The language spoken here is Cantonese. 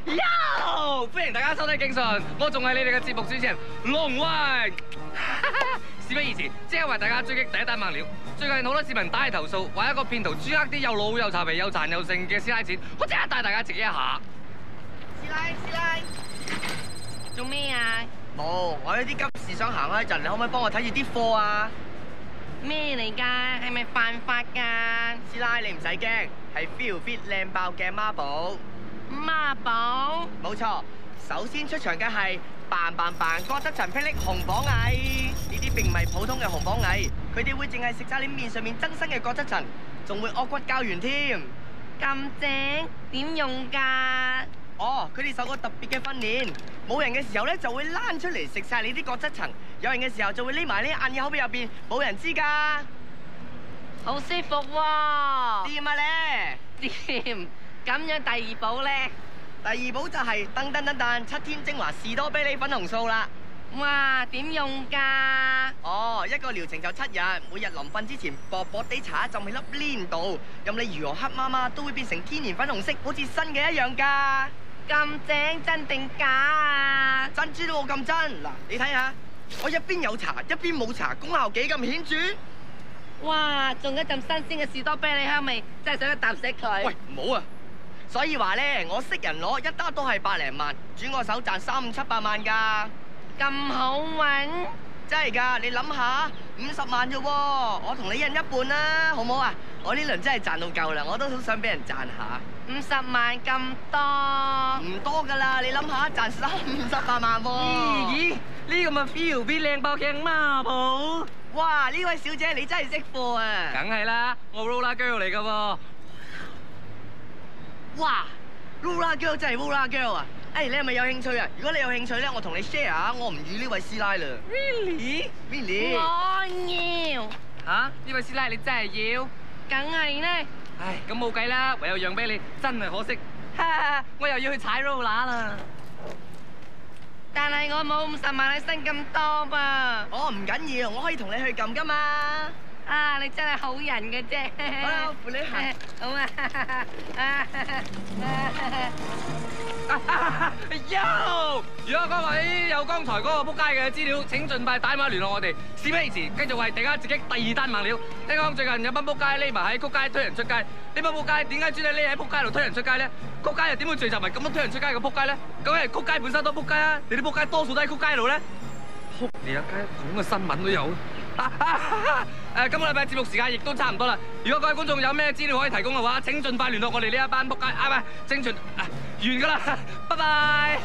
Yo！ 歡迎大家收睇警訊，我仲係你哋嘅節目主持人龍威。事不宜遲，即刻為大家追擊第一單猛料。最近好多市民打嚟投訴，話一個騙徒專呃啲又老又殘皮又殘又剩嘅師奶錢，我即刻帶大家直擊一下。 師奶， 做咩啊？ 冇，我有啲急事想行開一陣，你可唔可以幫我睇住啲貨啊？ 咩嚟噶？係咪犯法噶？ 師奶你唔使驚，係 feel fit 靚爆嘅孖寶。 孖寶？ 冇錯，首先出場嘅係扮角質層霹靂紅榜蟻，呢啲並唔係普通嘅紅榜蟻，佢哋會淨係食晒你面上面增生嘅角質層，仲會惡骨膠原添。 咁正？點用噶？ 哦，佢哋受過特別嘅訓練，冇人嘅時候咧就會躝出嚟食晒你啲角質層，有人嘅時候就會匿埋呢眼耳口鼻入邊，冇人知噶。 好舒服喎！ 掂啊咧！ 掂。咁樣第二寶咧？ 第二寶就係噔7天精華士多啤梨粉紅素啦。 哇，點用噶？ 哦，一個療程就7日，每日臨瞓之前薄薄地搽一浸喺粒黏度，任你如何黑媽媽都會變成天然粉紅色，好似新嘅一樣噶。 咁正，真定假啊？ 珍珠都冇咁真。嗱，你睇下，我一邊有搽一邊冇搽，功效幾咁顯著。 哇，仲有一陣新鮮嘅士多啤梨香味，真係想一啖食佢。 喂，唔好啊！所以話咧，我識人攞一打都係百零萬，轉我手賺300、700萬噶。 咁好揾？ 真係噶，你諗下，50萬啫喎，我同你印一半啦，好唔好啊？我呢輪真係賺到夠啦，我都好想俾人賺下。 50萬咁多？ 唔多噶啦，你諗下，賺30、8萬喎。 咦？呢個咪 feel fit 靚爆鏡孖寶？ 哇！呢位小姐你真係識貨啊！ 梗係啦，我 Roller Girl 嚟噶喎。 哇 ，Roller Girl 真係 Roller Girl 啊！你係咪有興趣啊？如果你有興趣咧，我同你 share 下，我唔預呢位師奶啦。Really？ 我要。 吓？呢位師奶你真係要？ 梗係呢。 唉，咁冇計啦，唯有讓俾你，真係可惜。我又要去踩 roller 啦。 但係我冇50萬你薪咁多噃。 哦，唔緊要，我可以同你去撳噶嘛。 啊，你真係好人嘅啫。 好啦，我扶你行。 好啊。 Yo！ 如果各位有剛才嗰個仆街嘅資料，請盡快打電話聯絡我哋。事不宜遲，繼續為大家直擊第二單猛料。聽講最近有班仆街匿埋喺曲街推人出街，呢班仆街點解專登匿喺仆街度推人出街咧？曲街又點會聚集埋咁多推人出街嘅仆街咧？究竟係曲街本身多仆街啊？你啲仆街多數都喺曲街度咧？仆你個街，咁嘅新聞都有。今個禮拜節目時間亦都差唔多啦。如果各位觀眾有咩資料可以提供嘅話，請盡快聯絡我哋呢一班仆街。唔係，正傳完㗎啦，拜拜。